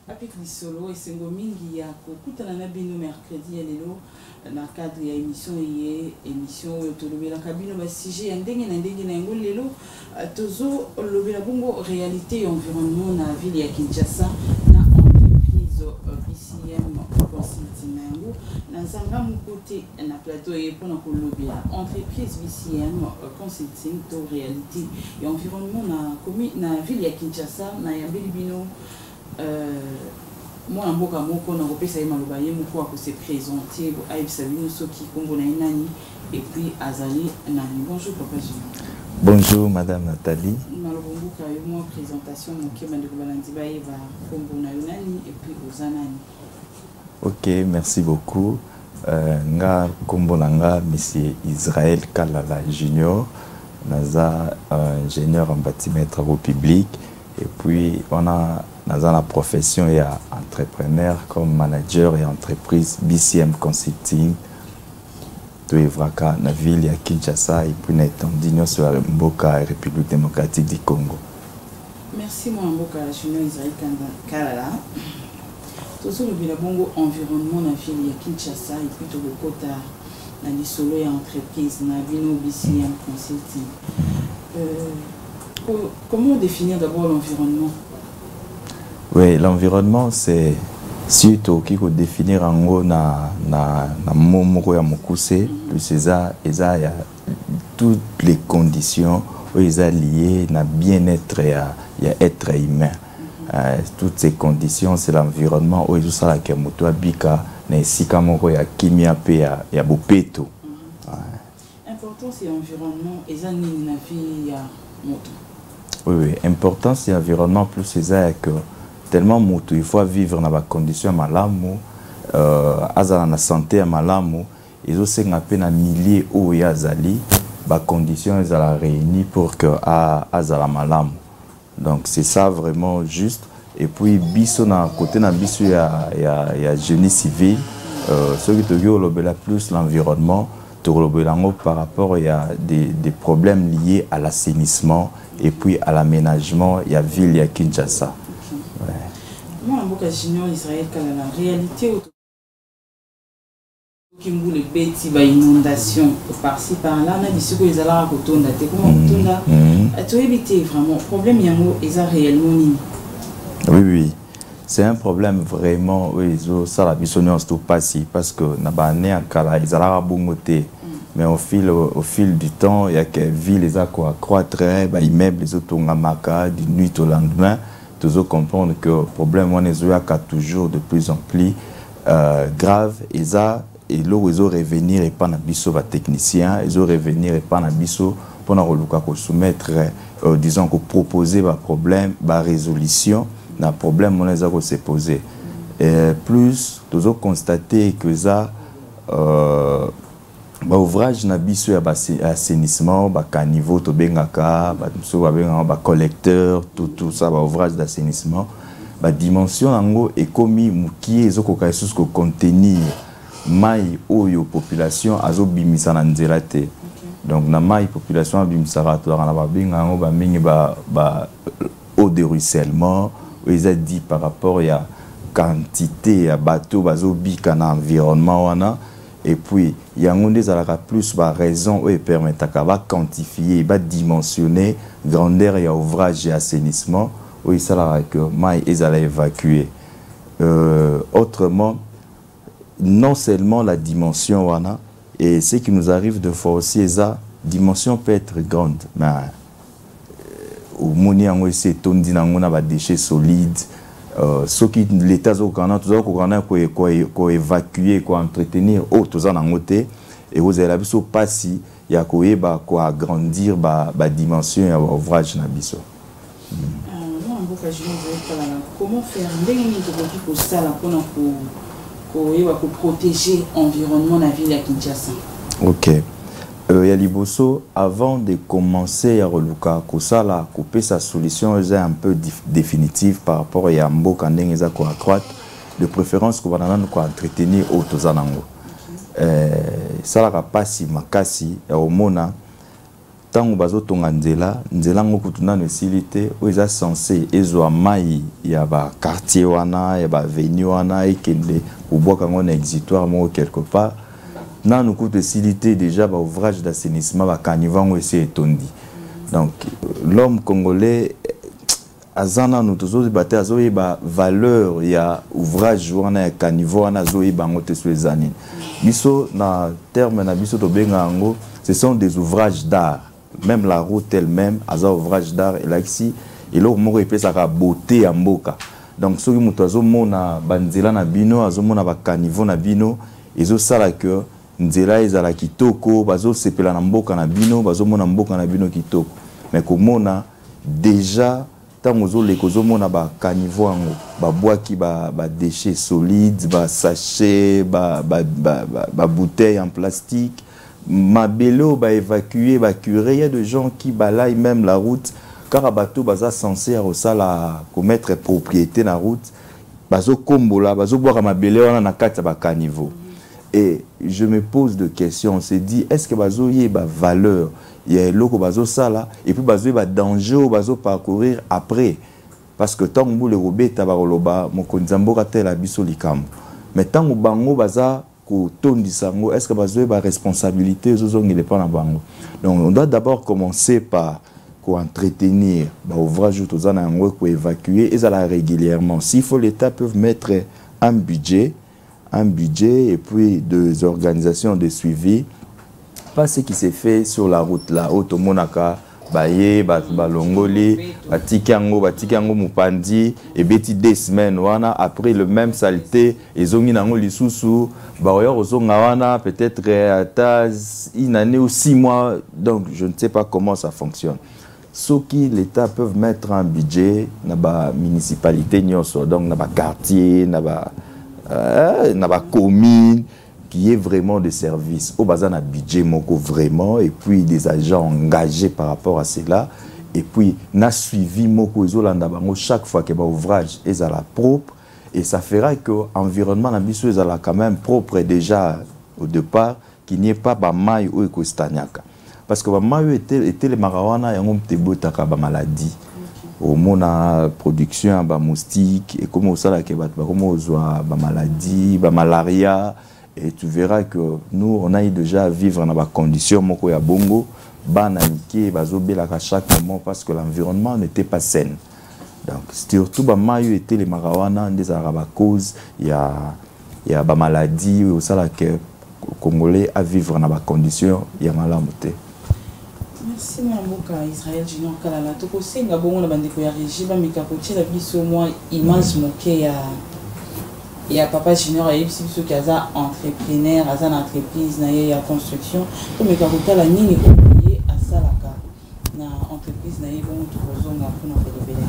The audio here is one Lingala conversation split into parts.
Avec Lisolo et Sengomingi ya kokutana na bino mercredi ya lelo na cadre ya émission tolobela kabino ba sujet ya ndenge na yango lelo tozo lobela bongo réalité et environnement na ville ya Kinshasa na entreprise BCM Consulting yango na zanga mukote na plateau et pona kolobela entreprise BCM Consulting to réalité et environnement na ville ya Kinshasa na yambeli bino moi en boka moko na kopesa ye maloba ye moko a ko se présenter aibisa bino soki kombo na inani et puis azali nani. Bonjour papa Junior. Bonjour madame Nathalie. Maloba mboka yo mo présentation moke bande ko balandi ba eva kombo na nani et puis ozanani. OK, merci beaucoup. Nga kombo nanga monsieur Israël Kalala Junior, naza ingénieur en bâtiment et travaux publics, et puis on a dans la profession et entrepreneur comme manager et entreprise BCM Consulting to Evraka na ville ya Kinshasa et puis na étendue sur la Mboka République démocratique du Congo. Merci moi Mboka Junior Israël Kalala. Tozo le bila bongo environnement na ville ya Kinshasa et puis to kota na lisolo ya entreprise na bino BCM Consulting. Comment définir d'abord l'environnement? Oui, l'environnement c'est surtout qui faut définir en gros na momoko ya mokuse plus ça il y a toutes les conditions où ils sont liées na bien-être ya être humain. Toutes ces conditions c'est l'environnement où ils sont là que moto abika na sika moko ya kimia pe ya bopeto. Important c'est l'environnement et ça ni na vie ya moto. Oui, important c'est l'environnement plus c'est ça que tellement moto il faut vivre dans des conditions malamu azala na santé ya malamu ils sont à peine à milliers où il y a zali ba conditions ils la réunies pour que azala malamu. Donc c'est ça vraiment juste. Et puis biso na côté na biso ya génie civil ce qui te dit plus l'environnement par rapport il y a des problèmes liés à l'assainissement et puis à l'aménagement il y a ville ya Kinshasa. Moi, en Boka Junior Israël Kalala, réalité qui me les bêtis, inondation par-ci par-là, on a dit ce que les allants à Kotonda, comment Kotonda, tu éviter vraiment, problème yango, ils ont réellement ni. Oui, c'est un problème vraiment, oui, ça la bisonnion c'est tout passé parce que n'a pas né à Kala, ils allient à Bungote, mais au fil du temps, il y a que ville les a quoi croître, immeubles les autres maka du nuit au lendemain. Toujours comprendre que le problème on est toujours de plus en plus grave et ça et là ils ont revenir et pas na biso va technicien ils ont revenir et pas na biso pour na soumettre disons que proposer un problème ba résolution na problème on les a se poser et plus toujours constater que ça ba ouvrage na biso ya assainissement ba caniveau to bengaka ba so ba bengaka ba collecteur tout ça ba ouvrage d'assainissement ba dimension nango ekomi mukie ezokoka esusu ko contenir mai oyo population azobimisa na nzela te. Donc na mai population abimisaka to na ba bengaka ba mingi ba eau de ruissellement ils a dit par rapport ya quantité ya bateau bazobika na environnement wana. Et puis, il y a plus de raisons qui permettent de quantifier, de dimensionner grandeur et ouvrage et assainissement. Oui, ça la que maï ils allaient évacuer. Autrement, non seulement la dimension wana, et ce qui nous arrive de fois aussi, la dimension peut être grande, mais au moni en c'est tondi na ba déchets solides. Ce qui l'État ko évacuer ko entretenir tout en côté et vous avez la biso passi ya ko eba ko agrandir ba dimension ya ouvrage na biso. Moi en Boka Junior comment faire ndenge pour ça là pour protéger l'environnement de la ville de Kinshasa. OK. Ya liboso avant de commencer à reluka ko sala couper sa solution est un peu définitive par rapport à mboka ndenge za ko accroître de préférence ko banana ko entretenir autozanango. Ça la pasi makasi ya omona tango bazo tonga nzela ngo kutuna no silité o eza censé ezwa mai ya ba quartier wana ya ba avenue wana ekende ubwaka ngo na exitoire mo quelque part na nous coûte silité déjà ba ouvrage d'assainissement ba caniveau ese etondi. Donc l'homme congolais azana nous tous baté azoye ba valeur ya ouvrage wana ya caniveau wana azoye bango te sur les années biso na terme na biso to benga ngo ce sont des ouvrages d'art. Même la route elle-même aza ouvrage d'art et là ici et là moko epesaka beauté ya mboka. Donc soki mutu azomona banzela na bino azomona ba caniveau na bino ezo sala que nzela ezala kitoko bazo sepela na mboka na bino bazomona mboka na bino kitoko. Mais komona déjà tango les kozomona ba caniveau ango ba boaki ba déchets solides ba sachets ba bouteilles en plastique mabelo ba évacuer ba curer. Il y a des gens qui balayent même la route car bateau baza censé à commettre propriété na route bazo kombola bazo boire mabelo wana na kati ba caniveau. Et je me pose des questions, on se dit est-ce que bazo yé ba valeur il y a loko bazo sala et puis bazo ba danger bazo parcourir après parce que tant que le robé tabaroloba mokonzambo katela biso likam mais tant que bango baza ko tondisango est-ce que bazo ba responsabilité zozongi le pas na bango. Donc on doit d'abord commencer par ko entretenir ba ouvrage tout ça na ngo ko évacuer et ça la régulièrement s'il faut l'État peut mettre un budget et puis des organisations de suivi. Pas ce qui s'est fait sur la route là, Otomonaka, Baye, Balongoli, Batikango, Mupandi, et beti 2 semaines, wana, après le même saleté, et Zongi Nango Lisusu, Baoyor Zongawana, peut-être une année ou 6 mois, donc je ne sais pas comment ça fonctionne. Ce qui l'État peut mettre un budget, dans la municipalité, donc dans le quartier, dans la commune, qui est vraiment de service au bazar na budget moko vraiment et puis des agents engagés par rapport à cela et puis na suivi moko ezolanda bango chaque fois que ba ouvrage est à la propre et ça fera que environnement na biso est à la quand même propre déjà au départ qu'il n'y ait pas ba mai ou ekostanyaka parce que ba mai était les marawana yango mtebotaka ba maladie au mona production ba moustique et comme ça là que ba comme ozwa ba maladie ba malaria. Et tu verras que nous, on a eu déjà à vivre dans des conditions moko ya bongo, bananiki, bazobela à chaque moment parce que l'environnement n'était pas sain. Donc, surtout, mayu était les marawana, des arabes cause, il y a des maladies, ou ça là que Congolais à vivre dans des conditions, il y a malamoté. Merci Mamboka Israël Junior Kalala. Toko senga bongo na bandeko ya régie ba mikapoche la biso moi image moké ya. Et à Papa Junior et Ipsi qui a entrepreneur, a une entreprise, na construction, comme le capital a ni lié à Salaka, na entreprise na bon tout zone pour nous révéler.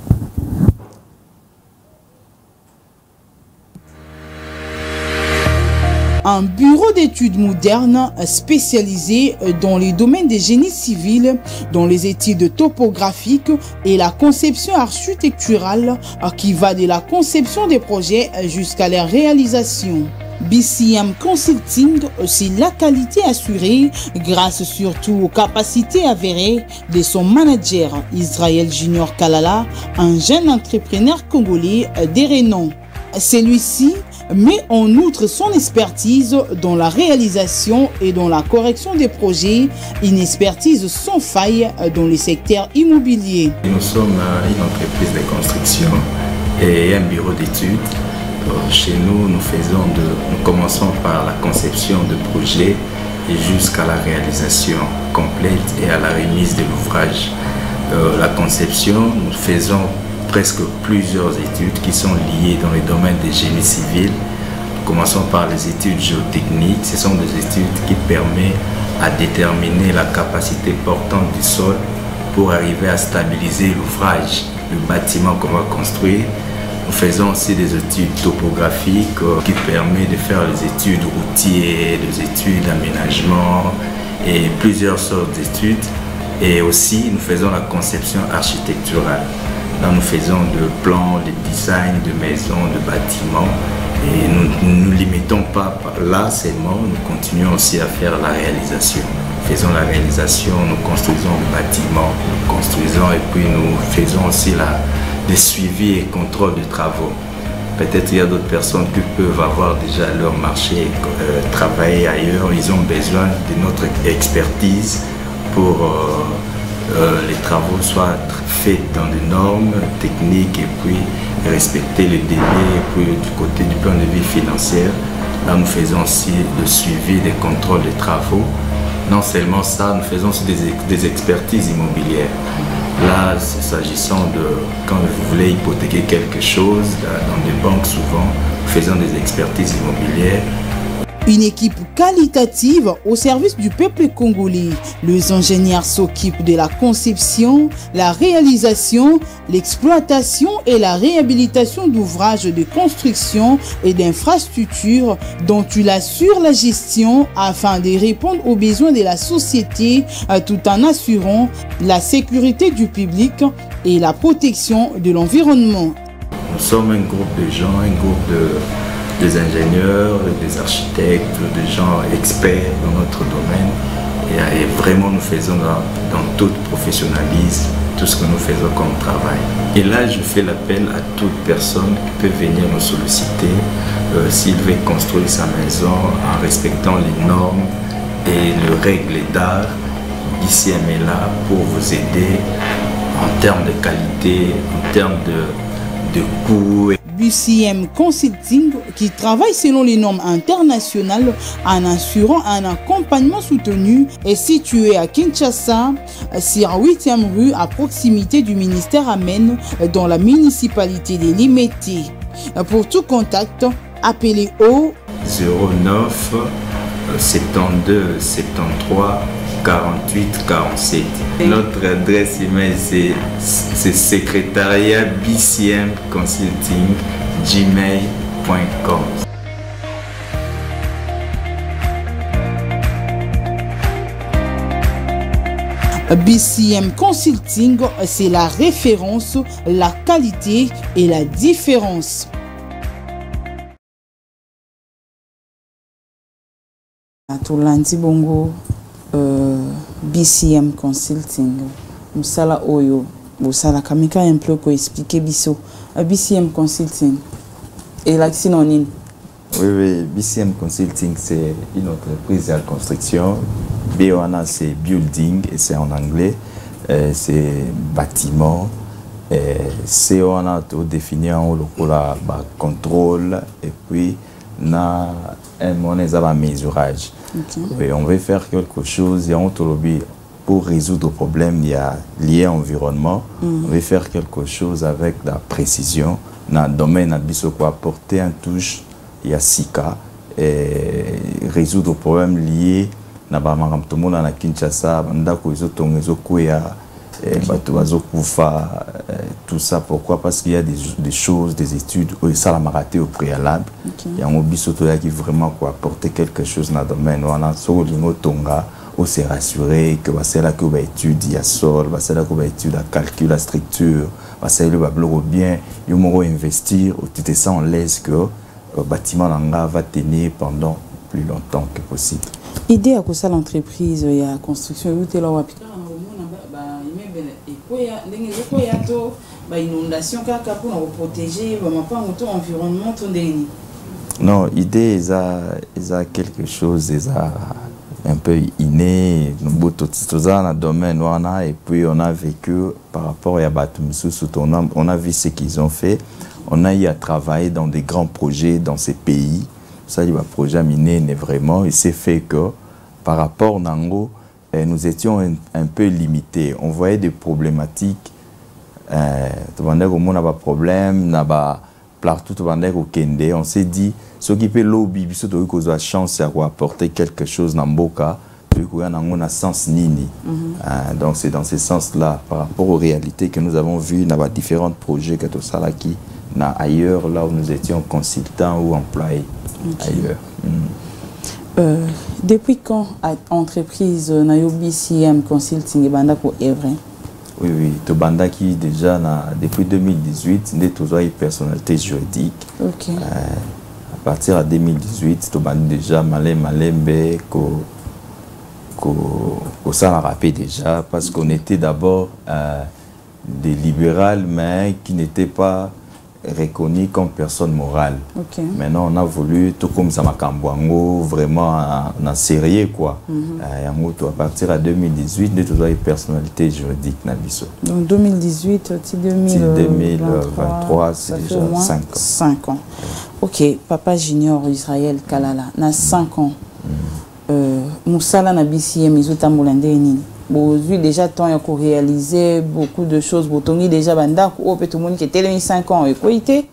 Un bureau d'études modernes spécialisé dans les domaines des génies civils, dans les études topographiques et la conception architecturale qui va de la conception des projets jusqu'à leur réalisation. BCM Consulting, c'est la qualité assurée grâce surtout aux capacités avérées de son manager Israël Junior Kalala, un jeune entrepreneur congolais des renom. Celui-ci met en outre son expertise dans la réalisation et dans la correction des projets, une expertise sans faille dans le secteur immobilier. Nous sommes une entreprise de construction et un bureau d'études. Chez nous, nous commençons par la conception de projets et jusqu'à la réalisation complète et à la remise de l'ouvrage. La conception, nous faisons presque plusieurs études qui sont liées dans les domaines des génies civils. Commençons par les études géotechniques. Ce sont des études qui permettent à déterminer la capacité portante du sol pour arriver à stabiliser l'ouvrage, le bâtiment qu'on va construire. Nous faisons aussi des études topographiques qui permettent de faire les études routières, des études d'aménagement et plusieurs sortes d'études. Et aussi, nous faisons la conception architecturale. Là, nous faisons de plans, de designs de maisons, de bâtiments. Et nous ne nous limitons pas là seulement, nous continuons aussi à faire la réalisation. faisons la réalisation, nous construisons le bâtiment, nous construisons et puis nous faisons aussi des suivis et contrôles de travaux. Peut-être il y a d'autres personnes qui peuvent avoir déjà leur marché, travailler ailleurs. Ils ont besoin de notre expertise pour les travaux soient faits dans des normes techniques et puis respecter les délais. Et puis du côté du point de vue financier, là nous faisons aussi le suivi des contrôles des travaux. Non seulement ça, nous faisons aussi des expertises immobilières. Là, s'agissant de quand vous voulez hypothéquer quelque chose, dans des banques souvent, nous faisons des expertises immobilières. Une équipe qualitative au service du peuple congolais. Les ingénieurs s'occupent de la conception, la réalisation, l'exploitation et la réhabilitation d'ouvrages de construction et d'infrastructures dont ils assurent la gestion afin de répondre aux besoins de la société tout en assurant la sécurité du public et la protection de l'environnement. Nous sommes un groupe de gens, un groupe des ingénieurs, des architectes, des gens experts dans notre domaine et vraiment nous faisons dans tout professionnalisme tout ce que nous faisons comme travail. Et là je fais l'appel à toute personne qui peut venir nous solliciter s'il veut construire sa maison en respectant les normes et les règles d'art. BCM est là pour vous aider en termes de qualité, en termes de coût. BCM Consulting qui travaille selon les normes internationales en assurant un accompagnement soutenu est situé à Kinshasa, sur 8e rue à proximité du ministère Amen dans la municipalité de Limete. Pour tout contact, appelez au 09 72 73 48 47. Notre adresse email c'est secrétariat BCM Consulting gmail.com. BCM Consulting, c'est la référence, la qualité et la différence. Tolandi bongo BCM Consulting musala oyo musala kamika un peu ko expliquer biso BCM Consulting et la synonyme. Oui, BCM Consulting c'est une entreprise de construction. BOANA c'est building et c'est en anglais, c'est bâtiment. COANA tout définir en local contrôle et puis na on est à la mesurage. Okay. Et on veut faire quelque chose pour résoudre le problème lié à l'environnement. On veut faire quelque chose avec la précision. Dans le domaine de apporter un touche, il y a SICA et résoudre le problème lié à Kinshasa, tout ça. Pourquoi? Parce qu'il y a des choses, des études, ça l'a raté au préalable. Il y a un biseau qui vraiment apporter quelque chose dans le domaine. On a sur le tonga, on s'est rassuré que c'est là que va étudier la sol, c'est là que va étudier la calcul, la structure, c'est là que va bien, il va investir, tu te sens en l'aise que le bâtiment va tenir pendant plus longtemps que possible. Idée à quoi ça l'entreprise, il y a construction, où tu es là où inondation pour protéger l'environnement. Non, l'idée est quelque chose un peu inné. Nous dans le domaine et puis on a vécu par rapport à Batumsu, on a vu ce qu'ils ont fait. On a eu à travailler dans des grands projets dans ces pays. Ça, le projet miné n'est vraiment, il s'est fait que par rapport à Nango, nous étions un peu limités. On voyait des problématiques. On s'est dit, ce qui peut lobby, ce a chance à apporter quelque chose dans Mboka, on a sens nini. Donc c'est dans ce sens-là, par rapport aux réalités que nous avons vues, dans différents projets que tout ça là qui ailleurs, là où nous étions consultants ou employés ailleurs. Depuis quand l'entreprise BCM Consulting est vrai? Oui, Tobanda qui déjà depuis 2018, nous avons une personnalité juridique. Okay. À partir de 2018, Tobanda déjà malembe ça l'a rappelé déjà, parce qu'on était d'abord des libérales, mais qui n'étaient pas reconnus comme personne morale. Okay. Maintenant, on a voulu, tout comme ça, vraiment en sérieux, quoi. À partir de 2018, nous avons une personnalité juridique. Donc 2018, 2023, c'est déjà 5 ans. 5 ans. Ok, Papa Junior Israël Kalala, na 5 ans. Moussala na BCM, Mizota Moulande Nini. Vous avez déjà temps pour réaliser beaucoup de choses. Vous avez déjà tout le monde qui était 5 ans. Et quoi était?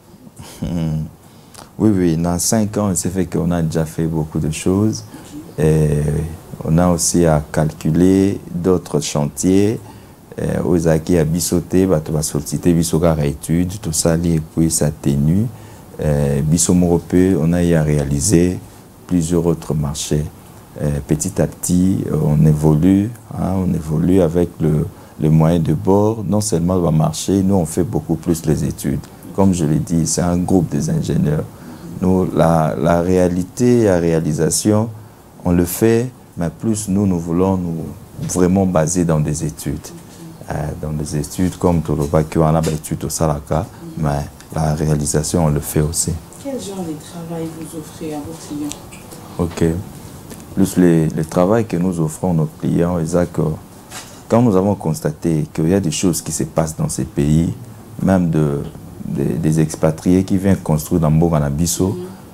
Oui, dans 5 ans, c'est fait qu'on a déjà fait beaucoup de choses. Et on a aussi à calculer d'autres chantiers. Aux acquis à Bissoté, tu vas solliciter Bissogar études, tout ça, et puis ça tenue. Bissomorope, on a eu à réaliser plusieurs autres marchés. Petit à petit, on évolue avec le moyen de bord. Non seulement on va marcher, nous on fait beaucoup plus les études. Comme je l'ai dit, c'est un groupe des ingénieurs. Nous, la réalité, la réalisation, on le fait, mais plus nous voulons nous vraiment baser dans des études. Dans des études comme Toloba, qui en a des études au Salaka, mais la réalisation, on le fait aussi. Quel genre de travail vous offrez à vos clients? Ok. Plus le travail que nous offrons à nos clients, c'est que quand nous avons constaté qu'il y a des choses qui se passent dans ces pays, même des expatriés qui viennent construire dans Mboganabiso,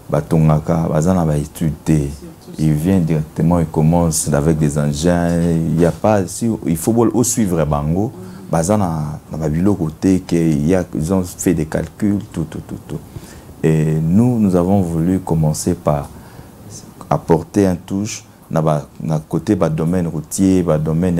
ils viennent directement, ils commencent avec des engins, il faut suivre Bango, ils ont fait des calculs, tout. Et nous avons voulu commencer par apporter un touche dans côté domaine routier, domaine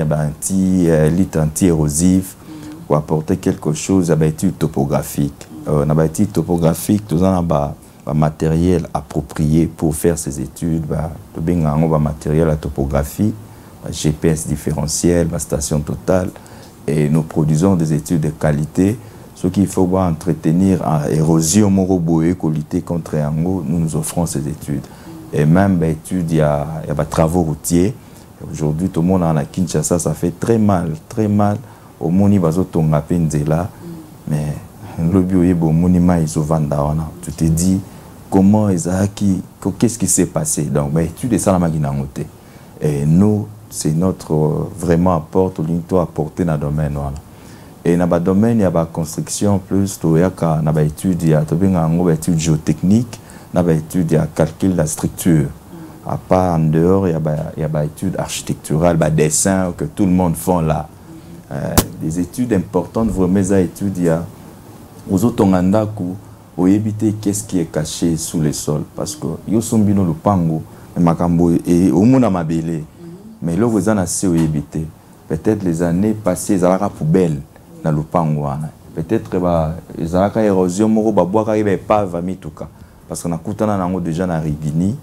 anti-érosif, pour apporter quelque chose à l'étude topographique. Dans l'étude topographique, nous avons un matériel approprié pour faire ces études. Nous avons un matériel à topographie, GPS différentiel, station totale, et nous produisons des études de qualité. Ce qu'il faut entretenir en érosion moroboé, lutter contre Ango, nous offrons ces études. Et même études, il y a des travaux routiers. Aujourd'hui, tout le monde en a Kinshasa, ça fait très mal. Au Moni Bazotonga Penzela, mais le bio Monima ils tu te dis comment qu'est-ce qui s'est passé. Donc, études et ça la maginangote. Et nous, c'est notre vraiment apport, tout apporter dans le domaine. Et dans le domaine, il y a la construction plus, il y a des études géotechniques. Il y a des études de calcul de la structure. À part en dehors, il y a des études architecturales, des dessins que tout le monde fait là. Des études importantes, vraiment, des études, il y a aux autres pour éviter qu'est-ce qui est caché sous le sol. Parce que yo sombino le pango, et au monde a mabélé. Mais là, vous en avez évité. Peut-être les années passées, ils ont la poubelle dans le pango. Peut-être ils ont la érosion, ils ont pas vami tout cas. Parce qu'on a déjà dans Rigini,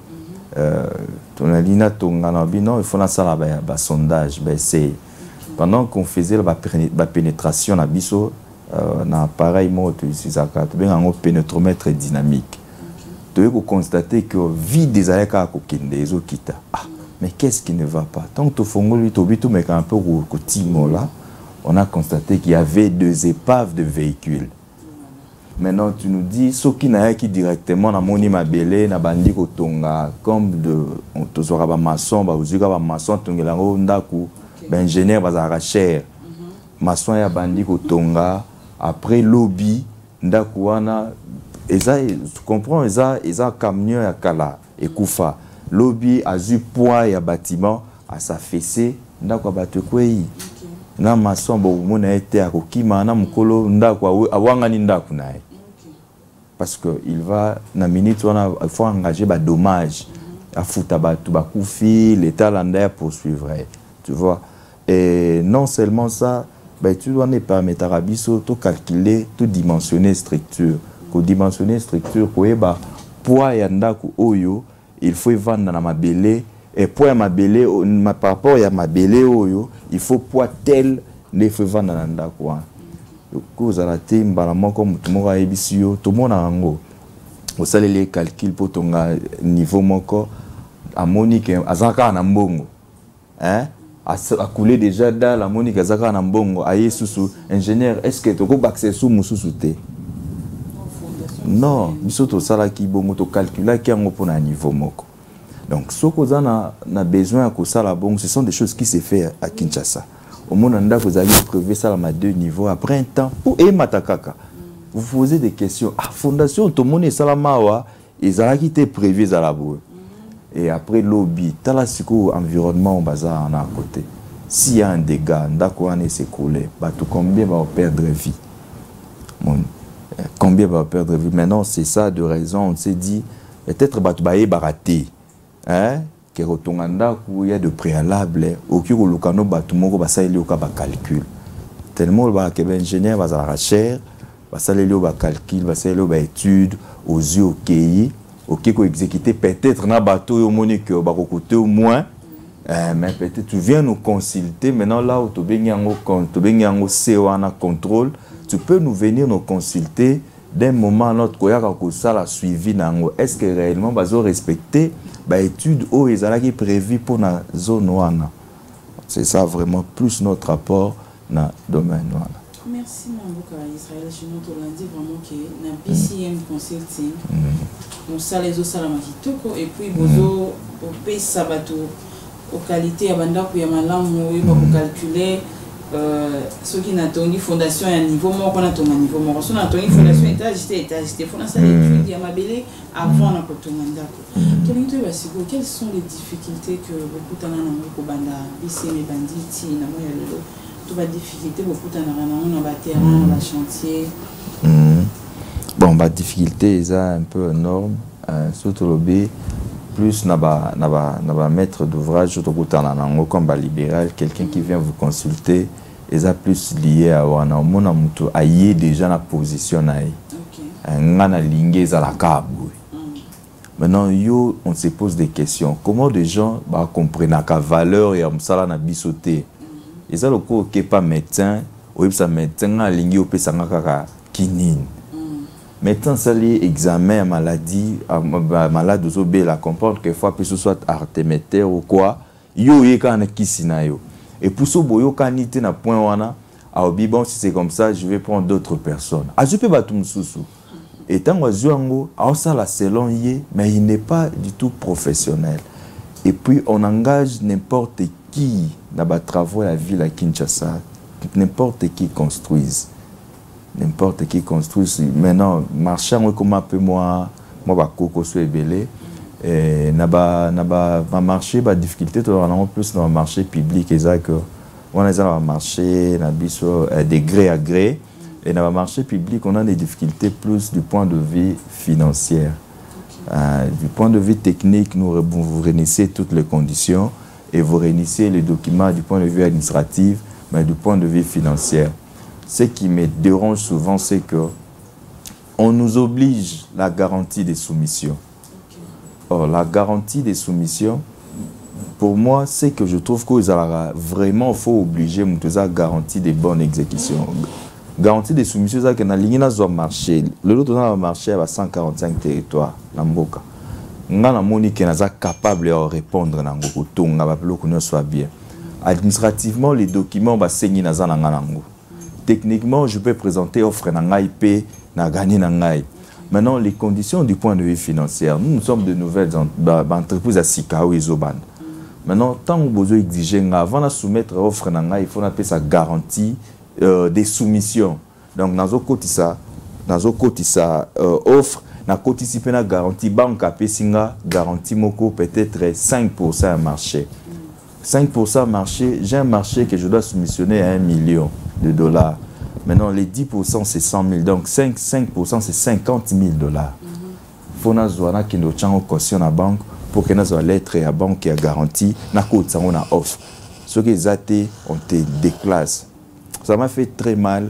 il faut un sondage, pendant qu'on faisait la pénétration dans Bisso, dans l'appareil un pénétromètre dynamique. Tu peux constater que vie des aleka des okita. Mais qu'est-ce qui ne va pas? Tant que tu mais un peu là, on a constaté qu'il y avait 2 épaves de véhicules. Maintenant, tu nous dis, ceux qui n'ont qui directement dans mon imabélé, na bandi kotonga, comme on te sera ba maçon, ba uzuka ba maçon, tongelango ndaku, ba ingénieur bazara cher. Maçon ya bandi kotonga, après lobby, ndaku wana, eza, tu comprends, eza camion ya kala, et koufa. Lobby a eu poids ya bâtiment, à sa fessée, ndaku abate kwei. Na maçon bo mona été à kokima na mukolo ndaku awangani ndaku nae. Parce que il va na minute il faut engager ba dommage à fouta ba koufi l'état landais poursuivrait, tu vois. Et non seulement ça, tu dois ne permettre à biso tout calculer, tout dimensionner structure, ko dimensionner structure ko eba poids ya ndaku oyo, il faut vendre na mabele. Et pour ma belé, par rapport à ma belé, il faut poids tel les feux vendre dans la quoi. Le cause à la team, comme tout le monde a ébissio, tout le monde a un go. Au salaire les calculs pour ton niveau mon corps, à Monique, à Zaka en Ambongo. hein a coulé déjà dans la monique azaka na mbongo aye susu ingénieur est-ce que tu peux accès sous mususu te non biso to sala ki bongo to calculer ki yango pour na niveau moko donc ce qu'on a besoin que ça la bongo ce sont des choses qui se fait à Kinshasa au monde anda vous allez prévoir ça à deux niveaux après un temps pour et matakaka vous posez des questions ah fondation to moni salamawa ezala qui était prévu à la boue et après lobby dans la environnement bazar en à côté s'il y a un dégât ndako ane s'écrouler bah tout combien va perdre vie combien va perdre vie maintenant c'est ça de raison on s'est dit peut-être batbaye baraté hein que rotonganda il y a de préalable au qui lukano batumoko basaeli oka ba calcul tellement ba que ingénieur va la recherche basaeli ba calcul basaeli ba étude aux yeux au pays OK ko exécuter peut-être na bateau yo monique ba ko coûter au moins mais peut-être tu viens nous consulter maintenant là où to benyango sewana contrôle tu peux nous venir nous consulter d'un moment à l'autre koyaka ko sala suivi nango est-ce que réellement bazo respecter ba étude o ezalaki prévu pour na zone wana c'est ça vraiment plus notre rapport na domaine wana. Merci Mamboka Israël chez nous lundi vraiment que na BCM consulting on ça les autres salama kitoko et puis bozo au pays sabato aux qualités à banda ku ya malamu et ba calculer ce qui n'a pas fondation à niveau moi qu'on a ton niveau moi on a ton fondation étage fondation étude ya mabele avant na ko tonga quelles sont les difficultés que beaucoup tana na ko banda BCM banditi na moya lelo tout va difficulté beaucoup tana na ba terrain ba chantier bon bah difficulté ça un peu énorme surtout le B plus n'a ba maître d'ouvrage surtout kutana nango comme ba libéral quelqu'un qui vient vous consulter et ça plus lié à wana mona muto aye déjà na position nae ngana lingé za la kabu maintenant yo on se pose des questions comment des gens ba comprennent la valeur et amsala na bisoté et ça le ko ke pas médecin ou ça médecin na lingé o pesa ngaka kinine médecin sali examen maladie malade ozobe la comprendre que fois que ce soit artéméter ou quoi yo yeka na kisina yo et pour ce boyo kanité na point wana a bon si c'est comme ça je vais prendre d'autres personnes a je peux batum susu et tant ozuango a ça la selon yé mais il n'est pas du tout professionnel et puis on engage n'importe qui dans ba travaux à la ville à Kinshasa n'importe qui construise maintenant marchand comme un peu moi ba koko so ebele et na marché ba difficulté to en plus dans le marché public et ça que on est dans le marché na biso de gré à gré et dans le marché public on a des difficultés plus du point de vue financier du point de vue technique vous réunissez toutes les conditions et vous réunissez les documents du point de vue administratif mais du point de vue financier ce qui me dérange souvent c'est que on nous oblige la garantie des soumissions. Or, la garantie des soumissions, pour moi, c'est que je trouve que vraiment faut obliger la garantie des bonnes exécutions. Garantie des soumissions, c'est que la ligne doit marcher. Le lot doit marcher à 145 territoires. Namboka. Nga na moni que naza capable de répondre na ngoko tonga ba pelo ko soit bien. Administrativement, les documents ba sengi naza na nganango. Techniquement, je peux présenter offre na ngai pe na gagner na ngai. Maintenant, les conditions du point de vue financier, nous sommes de nouvelles entreprises à Sikao et Zoban. Maintenant, tant que vous exigez, avant de soumettre offre, il faut appeler ça garantie des soumissions. Donc, dans ce côté, ça offre, na participer na garantie banque à singa garantie moko peut-être 5% à marché. 5% marché, j'ai un marché que je dois soumissionner à $1 million. Maintenant, les 10% c'est 100 000, donc 5% c'est 50 000 $. Il faut que nous ayons caution à la banque pour que nous ayons lettre à la banque qui a garanti, nous avons offre. Ce qui est athée, on te déclasse. Ça m'a fait très mal.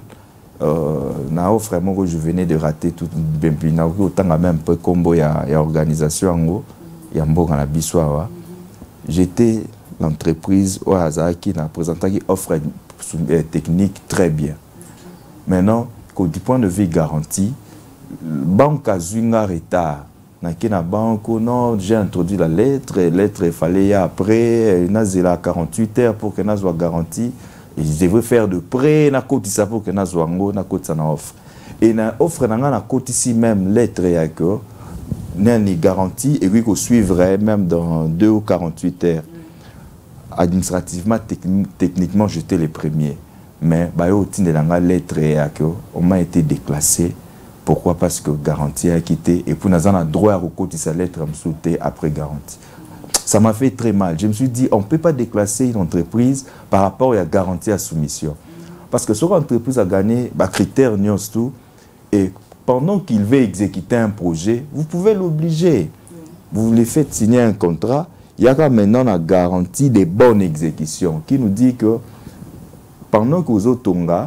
Na offre que je venais de rater tout bien autant même un peu combo ya organisation ya mboka na biswa. J'étais l'entreprise au hasard qui n'a présenté offre technique très bien. Maintenant, du point de vue garantie, banque a eu un retard na banque, non, j'ai introduit la lettre, il fallait après, il 48 heures pour que nous soit garanti. Et je devrais faire de prêt, na côté ça pour que nous soit na côté ça na offre. Et na offre na côté ici même lettre et que n'est garantie et puis qu'on suivrait même dans 2 ou 48 heures. Administrativement, techniquement, j'étais le premier. Mais bah au titre de la lettre et que on m'a été déclassé. Pourquoi? Parce que garantie a quitté et puis nous avons droit à côté sa lettre à me sauter après garantie. Ça m'a fait très mal. Je me suis dit, on ne peut pas déclasser une entreprise par rapport à la garantie à soumission. Parce que sur l'entreprise a gagné, bah, critères nions tout, et pendant qu'il veut exécuter un projet, vous pouvez l'obliger. Vous les faites signer un contrat, il y a maintenant la garantie des bonnes exécutions qui nous dit que pendant que vous êtes tonga,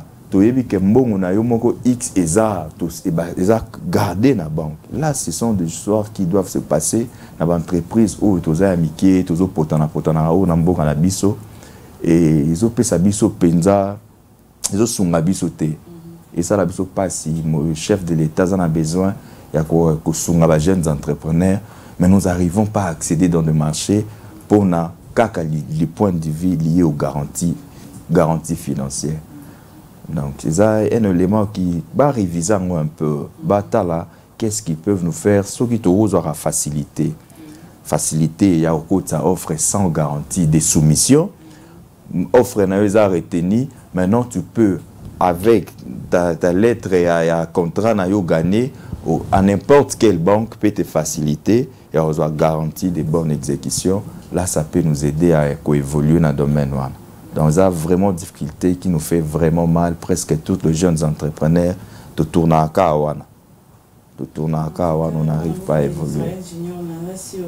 X et ça gardé dans la banque. Là, ce sont des histoires qui doivent se passer dans l'entreprise où ils sont amitiés, ils sont potana, et ils ont fait biso penza, ils ont sunga biso te. Et ça, la biso pas si le chef de l'État en a besoin, il y a que sunga les jeunes entrepreneurs, mais nous n'arrivons pas à accéder dans le marché pour les points de vue liés aux garanties financières. Donc, c'est un élément qui va réviser un peu. Qu'est-ce qu'ils peuvent nous faire? Ce qui te aura facilité. Facilité, il y a au côté ça offre sans garantie des soumissions. Offre n'a retenu. Maintenant, tu peux, avec ta lettre et un contrat gagné, à n'importe quelle banque peut te faciliter et avoir garantie des bonnes exécutions. Là, ça peut nous aider à évoluer dans le domaine. Donc, il y a vraiment des difficultés qui nous fait vraiment mal. Presque tous les jeunes entrepreneurs de tourner à Kawana. On n'arrive pas à évoluer. Sur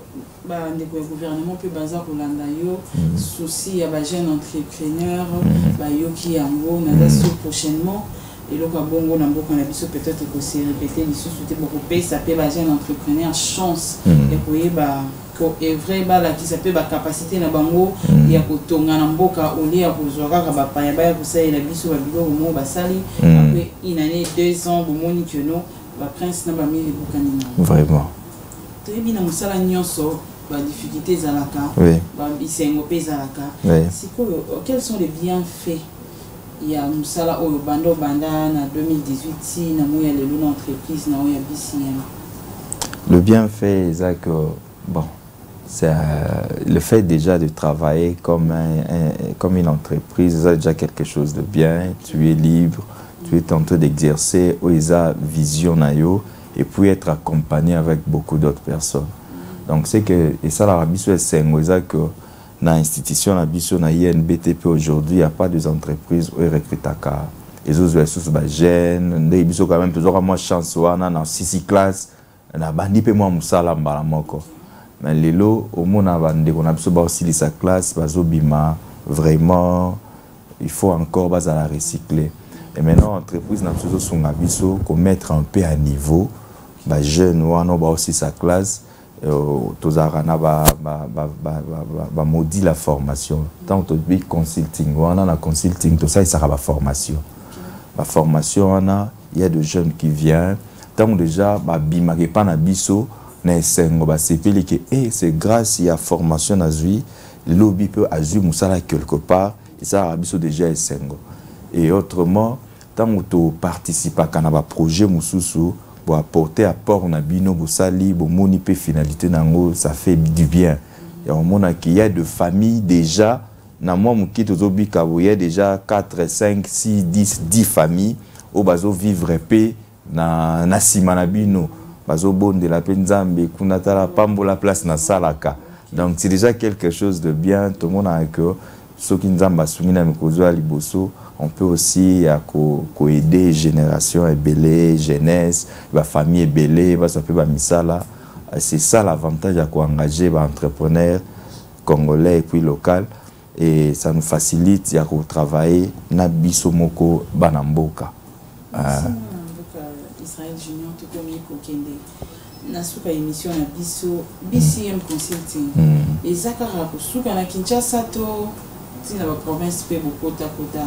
le gouvernement peut baser pour l'andayo, souci à les jeunes entrepreneurs, qui en gros, prochainement. Et là, bongo na mboko na biso peut-être que c'est répété les sous-soutés beaucoup payer ça peut les jeunes entrepreneurs chance et puis est vrai là qui ça peut ba capacité na bango ya kotonga na mboka au lieu pour zoaka ba pa ya pour ça la biso ba bilo mo ba sali après une année 2 ans pour moni que non ba prince na ba mi bokani na vraiment très bien na musala nyonso ba difficultés za la ka ba bisengo pesa la ka c'est quoi quels sont les bienfaits? Il y a Moussala au Bando Banda en 2018, si il y a une entreprise, il y a BCM. Le bienfait, c'est que, bon, c'est le fait déjà de travailler comme une entreprise, c'est déjà quelque chose de bien. Tu es libre, tu es en train d'exercer, tu as vision et puis être accompagné avec beaucoup d'autres personnes. Donc, c'est que, et ça, l'Arabie c'est que dans l'institution, dans INBTP aujourd'hui, il n'y a pas des entreprises où ils recrutent à cas. Les autres sont jeunes, ils ont quand même toujours moins de chance dans 6 classes. Ils ont moins de salaire. Mais les lots, au monde, on a aussi sa classe, vraiment, il faut encore la recycler. Et maintenant, l'entreprise n'a pas besoin de mettre un peu à niveau. Les jeunes ont aussi sa classe. Maudit la formation. Tant que tu consulting, on a la consulting, tout ça, il sera la formation. La formation, il y a des jeunes qui viennent. Tant déjà, bimage pas na biso, na sengo c'est grâce à la formation na zui, le lobby peut azur musala quelque part, et ça a biso déjà sengo. Et autrement, tant que tu participes à un projet mususu, pour apporter apport na bino bosali bo moni pe finalité nango ça fait du bien. Il y a de familles déjà na moi muki tozobika il y a déjà 4 5 6 10 familles au bazo vivre pe na sima na bino bazo bonde la penzambe kuna tala pambola place na salaka. Donc c'est déjà quelque chose de bien. Tout le monde a que ceux qui nous ont soumis na mikozo liboso. On peut aussi aider génération ébélée, jeunesse, la famille ébélée, ça peut pas misala. C'est ça l'avantage à engager les entrepreneurs congolais et puis locaux et ça nous facilite à travailler na biso moko banamboka. Israël Junior tout comme kokende. Na suka émission na biso BCM Consulting. Et zakara ko suka na Kinshasa to na la province pe bokota kota.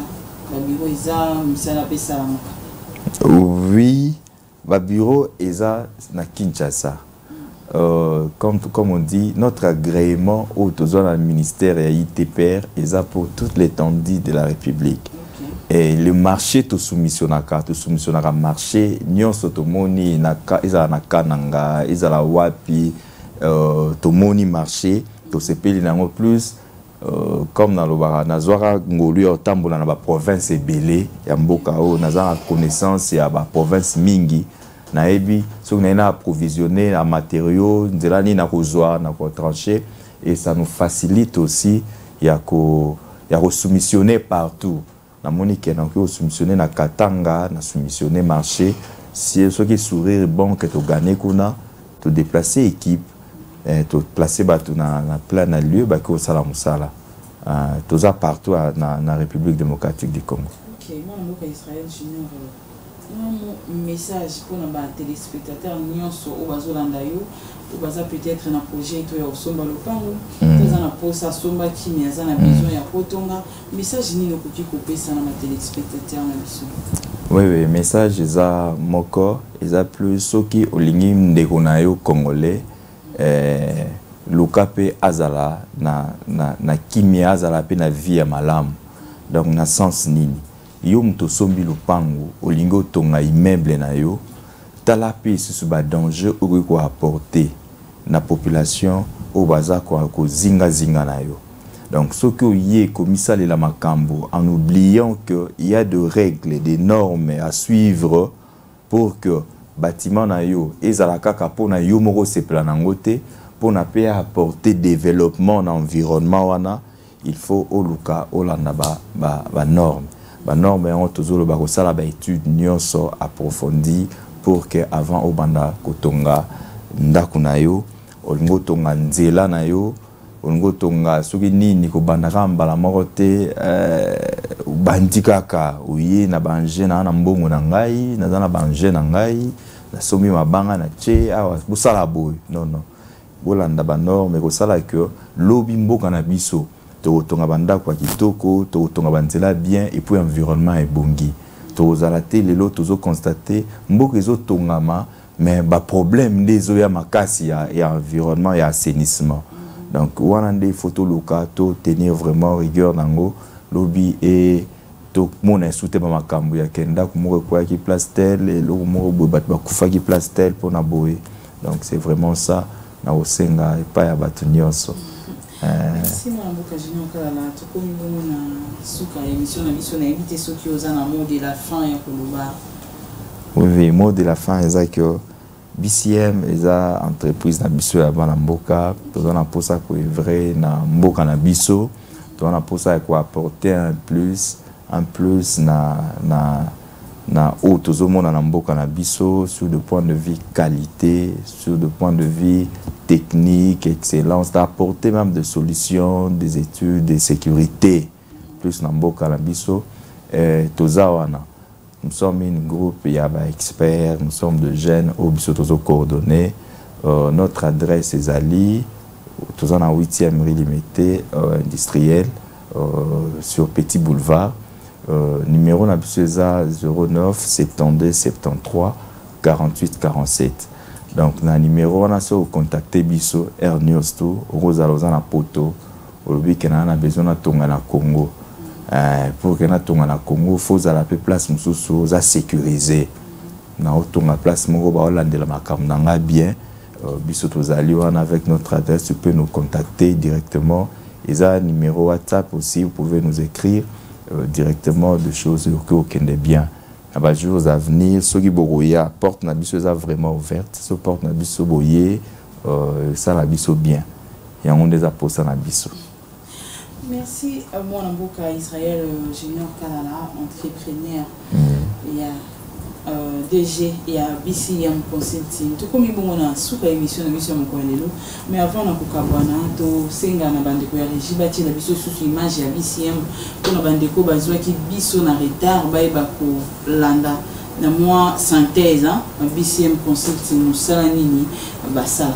Oui, le bureau est à Kinshasa. comme on dit, notre agrément au ministère et à ITPR est pour toute l'étendue de la République. Et le marché to soumissionnaka marché nyonso to moni naka ezala kananga ezala wapi to moni marché to sepeli nango plus comme na lobara nazwaka ngolu ya otambola na ba province ebele ya mboka o nazala connaissance ya ba province mingi na ebi so na approvisionner en matériaux nzela ni na kozwa na ko trancher et ça nous facilite aussi ya ko soumissionner partout. Na monique na ko soumissionner na Katanga na soumissionner marché si ce qui sourire bon que tu gagner kuna te déplacer équipe te placer batu na plein na lieu ba ko sala musala tous partout na République démocratique du Congo. OK, moi mon Israël Junior un message pour nos téléspectateurs nyonso au bazolanda yo ou baza peut-être na projet to ya osomba lopango toza na posa somba kimi aza na besoin ya potonga message nini okoki kopesa na téléspectateurs na biso. Oui, message eza moko eza plus soki olingi ndeko na yo congolais luka pe azala na kimi azala pe na vie ya malamu donc na sens nini yo muto sombi lupango olingo tonga immeuble na yo tala pe susu ba danger okoki ko apporter na population o baza ko zinga na yo donc ce que yé commissaire la makambo en oubliant que il y a des règles des normes à suivre pour que bâtiment na yo ezala kaka pona yo moko se planangote pour na pe apporter développement dans environnement wana il faut oluka olanda ba normes. Ba norme on toujours le bakosala ba étude nyonso approfondie pour que avant obanda kotonga ndako na yo olingo tonga nzela na yo olingo tonga soki nini ko bandaka mbala moko te bandikaka uye na banje na mbongo na ngai na banje na ngai na somi mabanga na che awa busala boy non bolanda ba norme ko sala que lobi mboka na biso totonga banda kwa kitoko totonga banzela bien et puis environnement est bongi tozalate lelo tozo constater mboka ezo tongama mais ba problème des ya makasi ya environnement et assainissement donc wana nde photo loka to tenir vraiment rigueur nango lobby et to mona soute ba makambo ya kenda ko kwa ki place tel et lo mo bat ba kufa ki place tel pour na boé donc c'est vraiment ça na osenga et pas ya batu nyonso. Merci mon avocat Junior Kalala to komi bongo na suka émission na biso na invité soki oza na mot de la fin ya koloba. Oui, mot de la fin eza que BCM eza entreprise na biso ya bana mboka toza na posa ko vrai na mboka na biso toza na posa ko apporter un plus na tozomona na mboka na biso sur le point de vue qualité, sur le point de vue technique, excellence, d'apporter même des solutions, des études, des sécurités, plus na mboka na biso tozawana. Nous sommes un groupe, il y a des experts, nous sommes de jeunes, au biso tozo coordonné. Notre adresse est Ali, toza na 8e rue Limité, industriel, sur Petit Boulevard. Numéro na biso 09 72 73 48 47. Donc na numéro on a so contacter biso Ernesto to Rosa na poto olobi que na besoin na tonga na Congo. Pour que na tonga na Congo faut za la place mususu za sécuriser. Na otonga place moko ba olandela makambo nga bien biso tozali wana avec notre adresse tu peux nous contacter directement. Et ça numéro WhatsApp aussi vous pouvez nous écrire directement de choses que bien. À bas jours à venir, ceux qui boya porte na biso est vraiment ouverte, ce porte na biso boyer ça la biso bien. Et on des apôtres na biso. Merci à moi Namboka Israël Junior Kalala, entrepreneur. Il y a DG et à BCM Consulting. Tout comme il y a une émission de mission mais avant on a to senga na bandeko ya régie bati la biso sous image ya BCM pour na bandeko bazwa ki biso na retard ba ko landa na moi synthèse hein BCM Consulting musala nini basala.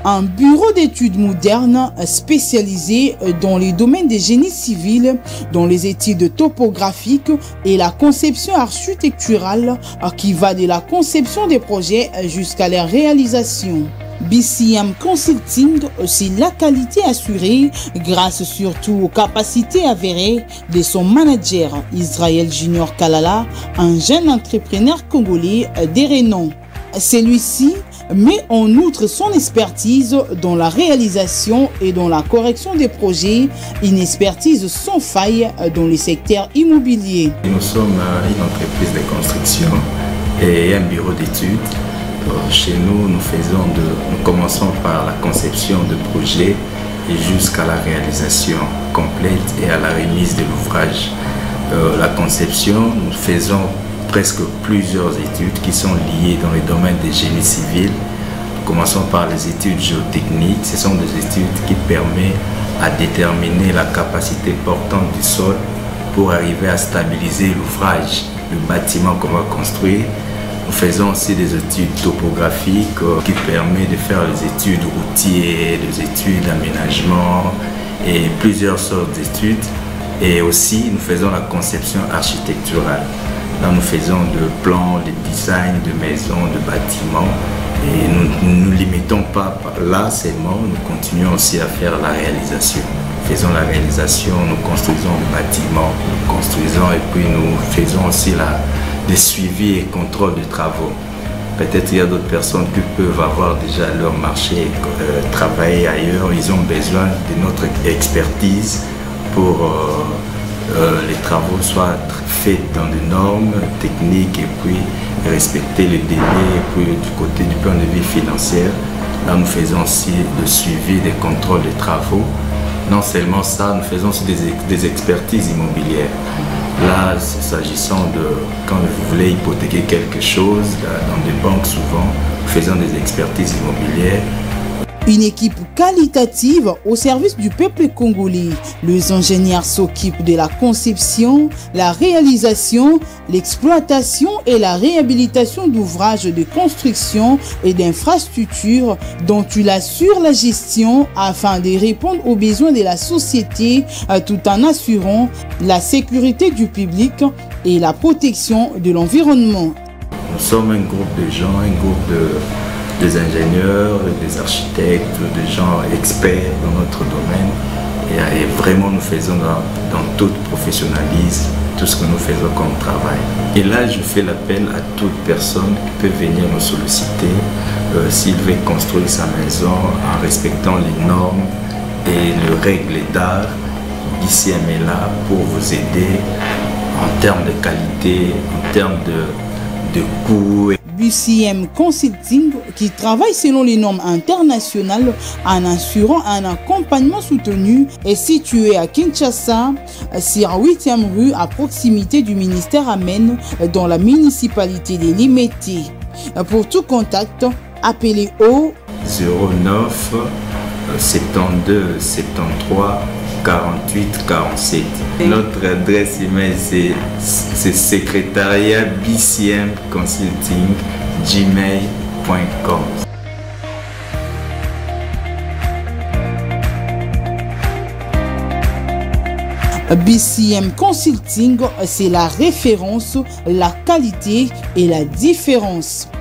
un bureau d'études modernes spécialisé dans les domaines des génies civils, dans les études topographiques et la conception architecturale qui va de la conception des projets jusqu'à leur réalisation. BCM Consulting, c'est la qualité assurée grâce surtout aux capacités avérées de son manager Israël Junior Kalala, un jeune entrepreneur congolais de renom. Celui-ci met en outre son expertise dans la réalisation et dans la correction des projets, une expertise sans faille dans le secteur immobilier. Nous sommes une entreprise de construction et un bureau d'études. Chez nous, nous commençons par la conception de projets et jusqu'à la réalisation complète et à la remise de l'ouvrage. La conception, nous faisons presque plusieurs études qui sont liées dans les domaines des génies civils. Nous commençons par les études géotechniques. Ce sont des études qui permettent à déterminer la capacité portante du sol pour arriver à stabiliser l'ouvrage, le bâtiment qu'on va construire. Nous faisons aussi des études topographiques qui permettent de faire les études routières, des études d'aménagement et plusieurs sortes d'études. Et aussi, nous faisons la conception architecturale. Là, nous faisons de plans, de designs de maisons, de bâtiments. Et nous ne nous limitons pas là seulement, nous continuons aussi à faire la réalisation. Nous faisons la réalisation, nous construisons le bâtiment, nous construisons et puis nous faisons aussi des suivis et contrôles de travaux. Peut-être il y a d'autres personnes qui peuvent avoir déjà leur marché, travailler ailleurs, ils ont besoin de notre expertise pour les travaux soient faits dans des normes techniques et puis respecter les délais et puis du point de vue financier. Là, nous faisons aussi le suivi des contrôles de travaux. Non seulement ça, nous faisons aussi des expertises immobilières. Là, s'agissant de quand vous voulez hypothéquer quelque chose, dans des banques souvent, nous faisons des expertises immobilières. Une équipe qualitative au service du peuple congolais. Les ingénieurs s'occupent de la conception, la réalisation, l'exploitation et la réhabilitation d'ouvrages de construction et d'infrastructures dont il assure la gestion afin de répondre aux besoins de la société tout en assurant la sécurité du public et la protection de l'environnement. Nous sommes un groupe de gens, un groupe des ingénieurs, des architectes, des gens experts dans notre domaine. Et vraiment, nous faisons dans tout professionnalisme tout ce que nous faisons comme travail. Et là, je fais l'appel à toute personne qui peut venir nous solliciter s'il veut construire sa maison en respectant les normes et les règles d'art. BCM est là pour vous aider en termes de qualité, en termes de coût. BCM Consulting, qui travaille selon les normes internationales en assurant un accompagnement soutenu, est situé à Kinshasa, sur 8e rue, à proximité du ministère Amen, dans la municipalité de Limete. Pour tout contact, appelez au 09 72 73 48 47. Notre adresse email c'est secrétariat BCM Consulting gmail.com. BCM Consulting, c'est la référence, la qualité et la différence.